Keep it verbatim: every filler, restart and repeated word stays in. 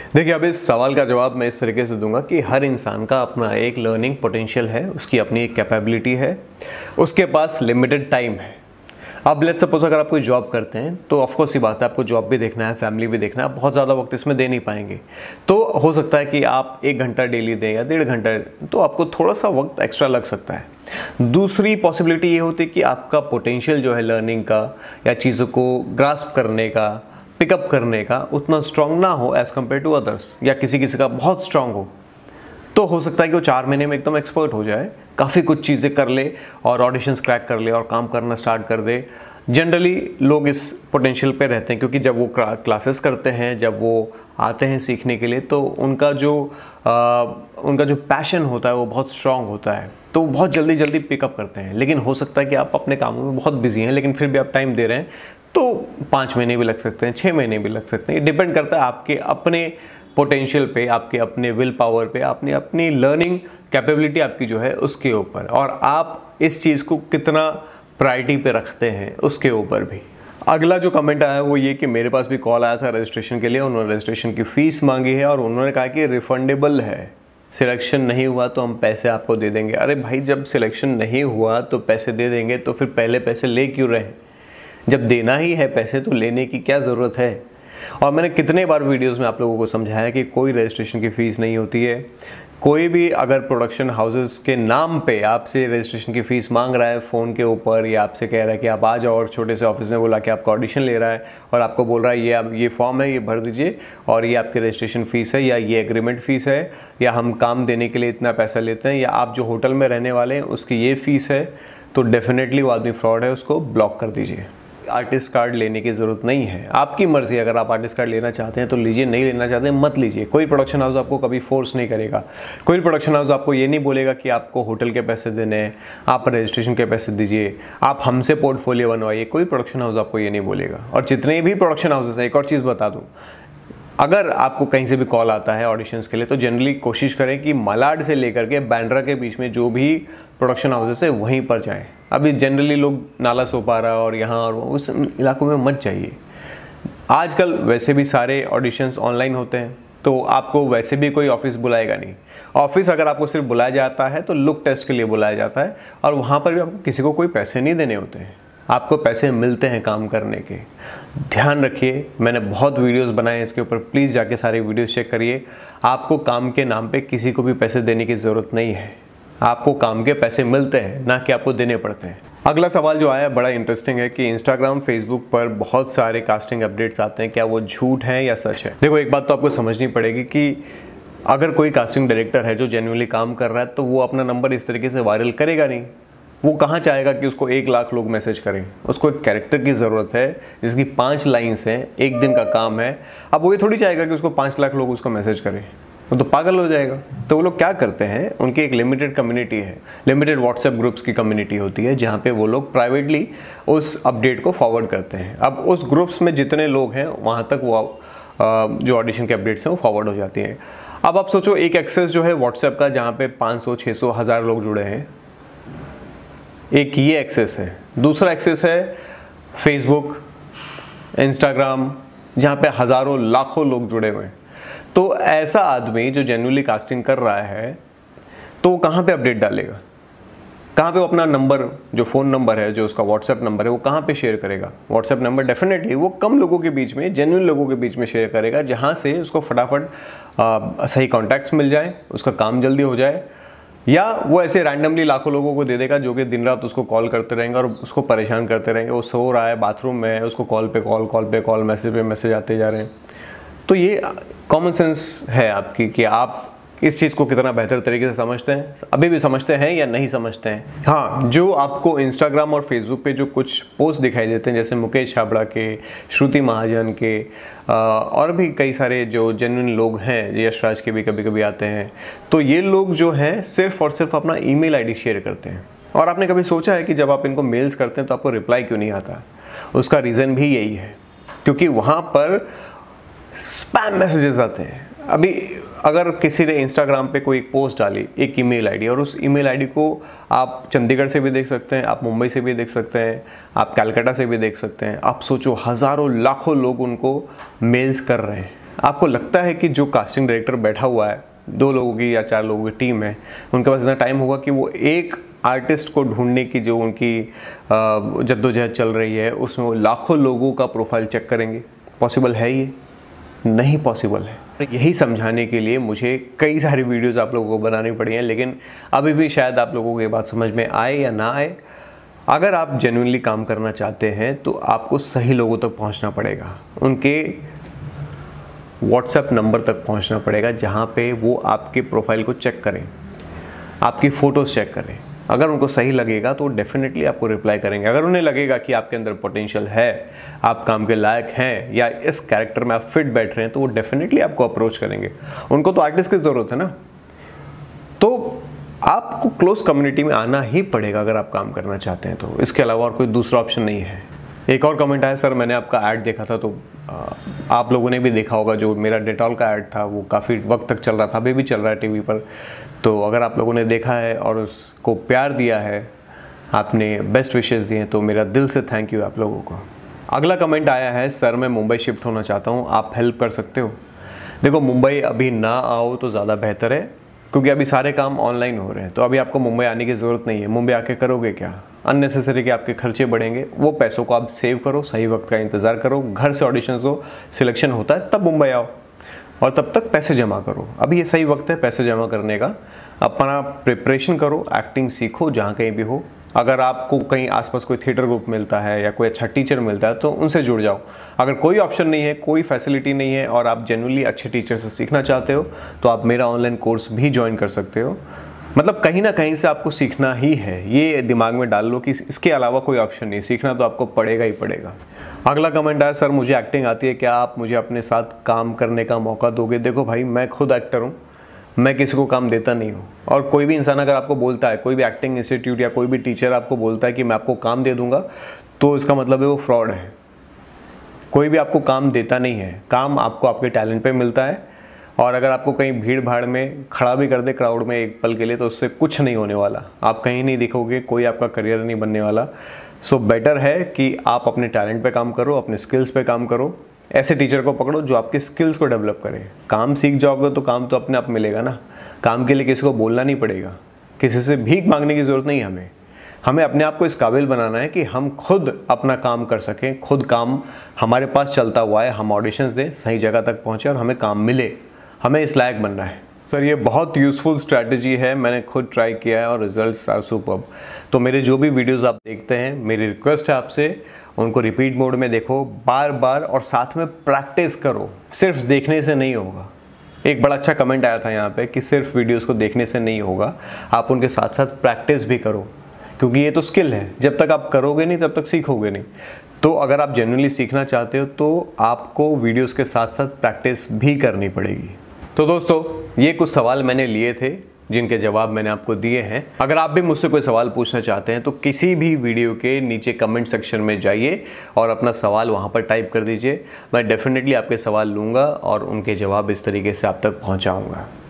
देखिए, अब इस सवाल का जवाब मैं इस तरीके से दूंगा कि हर इंसान का अपना एक लर्निंग पोटेंशियल है, उसकी अपनी एक कैपेबिलिटी है, उसके पास लिमिटेड टाइम है। अब लेट्स सपोज अगर आप कोई जॉब करते हैं तो ऑफकोर्स ही बात है, आपको जॉब भी देखना है, फैमिली भी देखना है, बहुत ज़्यादा वक्त इसमें दे नहीं पाएंगे। तो हो सकता है कि आप एक घंटा डेली दें या डेढ़ घंटा, तो आपको थोड़ा सा वक्त एक्स्ट्रा लग सकता है। दूसरी पॉसिबिलिटी ये होती है कि आपका पोटेंशियल जो है लर्निंग का या चीज़ों को ग्रास्प करने का, पिकअप करने का उतना स्ट्रांग ना हो एज़ कम्पेयर टू अदर्स, या किसी किसी का बहुत स्ट्रांग हो। तो हो सकता है कि वो चार महीने में एकदम एक्सपर्ट हो जाए, काफ़ी कुछ चीज़ें कर ले और ऑडिशंस क्रैक कर ले और काम करना स्टार्ट कर दे। जनरली लोग इस पोटेंशियल पे रहते हैं, क्योंकि जब वो क्लासेस करते हैं, जब वो आते हैं सीखने के लिए, तो उनका जो आ, उनका जो पैशन होता है वो बहुत स्ट्रांग होता है, तो वो बहुत जल्दी जल्दी पिकअप करते हैं। लेकिन हो सकता है कि आप अपने कामों में बहुत बिजी हैं, लेकिन फिर भी आप टाइम दे रहे हैं, तो पाँच महीने भी लग सकते हैं, छः महीने भी लग सकते हैं। डिपेंड करता है आपके अपने पोटेंशियल पे, आपके अपने विल पावर पे, आपने अपनी लर्निंग कैपेबिलिटी आपकी जो है उसके ऊपर, और आप इस चीज़ को कितना प्रायोरिटी पे रखते हैं उसके ऊपर भी। अगला जो कमेंट आया वो ये कि मेरे पास भी कॉल आया था रजिस्ट्रेशन के लिए, उन्होंने रजिस्ट्रेशन की फ़ीस मांगी है और उन्होंने कहा कि रिफंडेबल है, सिलेक्शन नहीं हुआ तो हम पैसे आपको दे देंगे। अरे भाई, जब सिलेक्शन नहीं हुआ तो पैसे दे देंगे, तो फिर पहले पैसे ले क्यों रहे? जब देना ही है पैसे तो लेने की क्या ज़रूरत है? और मैंने कितने बार वीडियोस में आप लोगों को समझाया कि कोई रजिस्ट्रेशन की फ़ीस नहीं होती है। कोई भी अगर प्रोडक्शन हाउसेस के नाम पे आपसे रजिस्ट्रेशन की फ़ीस मांग रहा है फ़ोन के ऊपर, या आपसे कह रहा है कि आप आ जाओ, और छोटे से ऑफिस में बुला के आपका ऑडिशन ले रहा है और आपको बोल रहा है ये आप ये फॉर्म है, ये भर दीजिए और ये आपकी रजिस्ट्रेशन फ़ीस है, या ये एग्रीमेंट फ़ीस है, या हम काम देने के लिए इतना पैसा लेते हैं, या आप जो होटल में रहने वाले हैं उसकी ये फ़ीस है, तो डेफिनेटली वो आदमी फ्रॉड है, उसको ब्लॉक कर दीजिए। आर्टिस्ट कार्ड लेने की ज़रूरत नहीं है, आपकी मर्ज़ी। अगर आप आर्टिस्ट कार्ड लेना चाहते हैं तो लीजिए, नहीं लेना चाहते हैं मत लीजिए। कोई प्रोडक्शन हाउस आपको कभी फोर्स नहीं करेगा। कोई प्रोडक्शन हाउस आपको ये नहीं बोलेगा कि आपको होटल के पैसे देने हैं, आप रजिस्ट्रेशन के पैसे दीजिए, आप हमसे पोर्टफोलियो बनवाइए। कोई प्रोडक्शन हाउस आपको ये नहीं बोलेगा। और जितने भी प्रोडक्शन हाउसेस हैं, एक और चीज़ बता दूँ, अगर आपको कहीं से भी कॉल आता है ऑडिशंस के लिए, तो जनरली कोशिश करें कि मलाड से लेकर के बांद्रा के बीच में जो भी प्रोडक्शन हाउसेस है वहीं पर जाएं। अभी जनरली लोग नाला सोपारा और यहाँ और उस इलाकों में मत जाइए। आजकल वैसे भी सारे ऑडिशंस ऑनलाइन होते हैं, तो आपको वैसे भी कोई ऑफिस बुलाएगा नहीं। ऑफिस अगर आपको सिर्फ बुलाया जाता है तो लुक टेस्ट के लिए बुलाया जाता है, और वहाँ पर भी आपको किसी को कोई पैसे नहीं देने होते हैं, आपको पैसे मिलते हैं काम करने के। ध्यान रखिए, मैंने बहुत वीडियोस बनाए हैं इसके ऊपर, प्लीज़ जाके सारे वीडियोस चेक करिए। आपको काम के नाम पे किसी को भी पैसे देने की ज़रूरत नहीं है, आपको काम के पैसे मिलते हैं, ना कि आपको देने पड़ते हैं। अगला सवाल जो आया बड़ा इंटरेस्टिंग है कि इंस्टाग्राम, फेसबुक पर बहुत सारे कास्टिंग अपडेट्स आते हैं, क्या वो झूठ हैं या सच है? देखो, एक बात तो आपको समझनी पड़ेगी कि अगर कोई कास्टिंग डायरेक्टर है जो जेन्युइनली काम कर रहा है, तो वो अपना नंबर इस तरीके से वायरल करेगा नहीं। वो कहाँ चाहेगा कि उसको एक लाख लोग मैसेज करें? उसको एक कैरेक्टर की ज़रूरत है जिसकी पाँच लाइन्स हैं, एक दिन का काम है। अब वो ये थोड़ी चाहेगा कि उसको पाँच लाख लोग उसको मैसेज करें, वो तो पागल हो जाएगा। तो वो लोग क्या करते हैं, उनकी एक लिमिटेड कम्युनिटी है, लिमिटेड व्हाट्सएप ग्रुप्स की कम्युनिटी होती है, जहाँ पे वो लोग प्राइवेटली उस अपडेट को फॉरवर्ड करते हैं। अब उस ग्रुप्स में जितने लोग हैं वहाँ तक वो जो ऑडिशन के अपडेट्स हैं वो फॉरवर्ड हो जाती हैं। अब आप सोचो, एक एक्सेस जो है व्हाट्सएप का, जहाँ पे पाँच सौ, छः सौ, हज़ार लोग जुड़े हैं, एक ये एक्सेस है। दूसरा एक्सेस है फेसबुक, इंस्टाग्राम, जहाँ पे हज़ारों, लाखों लोग जुड़े हुए हैं। तो ऐसा आदमी जो जेन्युइनली कास्टिंग कर रहा है, तो कहाँ पे अपडेट डालेगा? कहाँ पे वो अपना नंबर, जो फ़ोन नंबर है, जो उसका व्हाट्सएप नंबर है, वो कहाँ पे शेयर करेगा? व्हाट्सएप नंबर डेफिनेटली वो कम लोगों के बीच में, जेन्युइन लोगों के बीच में शेयर करेगा, जहाँ से उसको फटाफट सही कॉन्टैक्ट्स मिल जाए, उसका काम जल्दी हो जाए। या वो ऐसे रैंडमली लाखों लोगों को दे देगा जो कि दिन रात उसको कॉल करते रहेंगे और उसको परेशान करते रहेंगे। वो सो रहा है, बाथरूम में है, उसको कॉल पे कॉल, कॉल पे कॉल, मैसेज पे मैसेज आते जा रहे हैं। तो ये कॉमन सेंस है आपकी कि आप इस चीज़ को कितना बेहतर तरीके से समझते हैं, अभी भी समझते हैं या नहीं समझते हैं। हाँ, जो आपको इंस्टाग्राम और फेसबुक पे जो कुछ पोस्ट दिखाई देते हैं, जैसे मुकेश छाबड़ा के, श्रुति महाजन के, और भी कई सारे जो जेन्युइन लोग हैं, यशराज के भी कभी कभी आते हैं, तो ये लोग जो हैं सिर्फ और सिर्फ अपना ईमेल आईडी शेयर करते हैं। और आपने कभी सोचा है कि जब आप इनको मेल्स करते हैं तो आपको रिप्लाई क्यों नहीं आता? उसका रीज़न भी यही है, क्योंकि वहाँ पर स्पैम मैसेजेस आते हैं। अभी अगर किसी ने इंस्टाग्राम पे कोई एक पोस्ट डाली, एक ईमेल आईडी, और उस ईमेल आईडी को आप चंडीगढ़ से भी देख सकते हैं, आप मुंबई से भी देख सकते हैं, आप कलकत्ता से भी देख सकते हैं। आप सोचो, हज़ारों लाखों लोग उनको मेल्स कर रहे हैं। आपको लगता है कि जो कास्टिंग डायरेक्टर बैठा हुआ है, दो लोगों की या चार लोगों की टीम है, उनके पास इतना टाइम होगा कि वो एक आर्टिस्ट को ढूंढने की जो उनकी जद्दोजहद चल रही है उसमें वो लाखों लोगों का प्रोफाइल चेक करेंगे? पॉसिबल है ये? नहीं पॉसिबल है। यही समझाने के लिए मुझे कई सारी वीडियोस आप लोगों को बनानी पड़ी हैं, लेकिन अभी भी शायद आप लोगों को ये बात समझ में आए या ना आए। अगर आप जेन्युइनली काम करना चाहते हैं तो आपको सही लोगों तक पहुंचना पड़ेगा, उनके व्हाट्सएप नंबर तक पहुंचना पड़ेगा जहां पे वो आपके प्रोफाइल को चेक करें, आपकी फ़ोटोज़ चेक करें। अगर उनको सही लगेगा तो डेफिनेटली आपको रिप्लाई करेंगे। अगर उन्हें लगेगा कि आपके अंदर पोटेंशियल है, आप काम के लायक हैं या इस कैरेक्टर में आप फिट बैठ रहे हैं, तो वो डेफिनेटली आपको अप्रोच करेंगे। उनको तो आर्टिस्ट की ज़रूरत है ना, तो आपको क्लोज कम्युनिटी में आना ही पड़ेगा अगर आप काम करना चाहते हैं तो। इसके अलावा और कोई दूसरा ऑप्शन नहीं है। एक और कमेंट आया, सर मैंने आपका ऐड देखा था, तो आप लोगों ने भी देखा होगा जो मेरा डेटॉल का ऐड था वो काफ़ी वक्त तक चल रहा था, अभी भी चल रहा है टीवी पर। तो अगर आप लोगों ने देखा है और उसको प्यार दिया है, आपने बेस्ट विशेस दिए हैं, तो मेरा दिल से थैंक यू आप लोगों को। अगला कमेंट आया है, सर मैं मुंबई शिफ्ट होना चाहता हूँ, आप हेल्प कर सकते हो? देखो, मुंबई अभी ना आओ तो ज़्यादा बेहतर है, क्योंकि अभी सारे काम ऑनलाइन हो रहे हैं। तो अभी आपको मुंबई आने की ज़रूरत नहीं है। मुंबई आके करोगे क्या? अननेसेसरी के आपके खर्चे बढ़ेंगे। वो पैसों को आप सेव करो, सही वक्त का इंतज़ार करो, घर से ऑडिशंस दो, सिलेक्शन होता है तब मुंबई आओ और तब तक पैसे जमा करो। अभी ये सही वक्त है पैसे जमा करने का। अपना प्रिपरेशन करो, एक्टिंग सीखो जहाँ कहीं भी हो। अगर आपको कहीं आसपास कोई थिएटर ग्रुप मिलता है या कोई अच्छा टीचर मिलता है तो उनसे जुड़ जाओ। अगर कोई ऑप्शन नहीं है, कोई फैसिलिटी नहीं है और आप जेन्युइनली अच्छे टीचर से सीखना चाहते हो तो आप मेरा ऑनलाइन कोर्स भी ज्वाइन कर सकते हो। मतलब कहीं ना कहीं से आपको सीखना ही है, ये दिमाग में डाल लो कि इसके अलावा कोई ऑप्शन नहीं, सीखना तो आपको पड़ेगा ही पड़ेगा। अगला कमेंट आया, सर मुझे एक्टिंग आती है, क्या आप मुझे अपने साथ काम करने का मौका दोगे? देखो भाई, मैं खुद एक्टर हूँ, मैं किसी को काम देता नहीं हूँ। और कोई भी इंसान अगर आपको बोलता है, कोई भी एक्टिंग इंस्टीट्यूट या कोई भी टीचर आपको बोलता है कि मैं आपको काम दे दूंगा, तो इसका मतलब है वो फ्रॉड है। कोई भी आपको काम देता नहीं है, काम आपको आपके टैलेंट पे मिलता है। और अगर आपको कहीं भीड़ भाड़ में खड़ा भी कर दे क्राउड में एक पल के लिए, तो उससे कुछ नहीं होने वाला, आप कहीं नहीं दिखोगे, कोई आपका करियर नहीं बनने वाला। सो बेटर है कि आप अपने टैलेंट पे काम करो, अपने स्किल्स पे काम करो। ऐसे टीचर को पकड़ो जो आपके स्किल्स को डेवलप करे। काम सीख जाओगे तो काम तो अपने आप मिलेगा ना। काम के लिए किसी को बोलना नहीं पड़ेगा, किसी से भीख मांगने की ज़रूरत नहीं है हमें। हमें अपने आप को इस काबिल बनाना है कि हम खुद अपना काम कर सकें, खुद काम हमारे पास चलता हुआ है, हम ऑडिशंस दें, सही जगह तक पहुँचे और हमें काम मिले। हमें इस लायक बनना है। सर ये बहुत यूज़फुल स्ट्रैटेजी है, मैंने खुद ट्राई किया है और रिजल्ट्स आर सुपर्ब। तो मेरे जो भी वीडियोस आप देखते हैं, मेरी रिक्वेस्ट है आपसे, उनको रिपीट मोड में देखो बार बार और साथ में प्रैक्टिस करो। सिर्फ देखने से नहीं होगा। एक बड़ा अच्छा कमेंट आया था यहाँ पे कि सिर्फ वीडियोस को देखने से नहीं होगा, आप उनके साथ साथ प्रैक्टिस भी करो, क्योंकि ये तो स्किल है। जब तक आप करोगे नहीं तब तक सीखोगे नहीं। तो अगर आप जेन्युइनली सीखना चाहते हो तो आपको वीडियोस के साथ साथ प्रैक्टिस भी करनी पड़ेगी। तो दोस्तों, ये कुछ सवाल मैंने लिए थे जिनके जवाब मैंने आपको दिए हैं। अगर आप भी मुझसे कोई सवाल पूछना चाहते हैं तो किसी भी वीडियो के नीचे कमेंट सेक्शन में जाइए और अपना सवाल वहां पर टाइप कर दीजिए। मैं डेफिनेटली आपके सवाल लूँगा और उनके जवाब इस तरीके से आप तक पहुँचाऊँगा।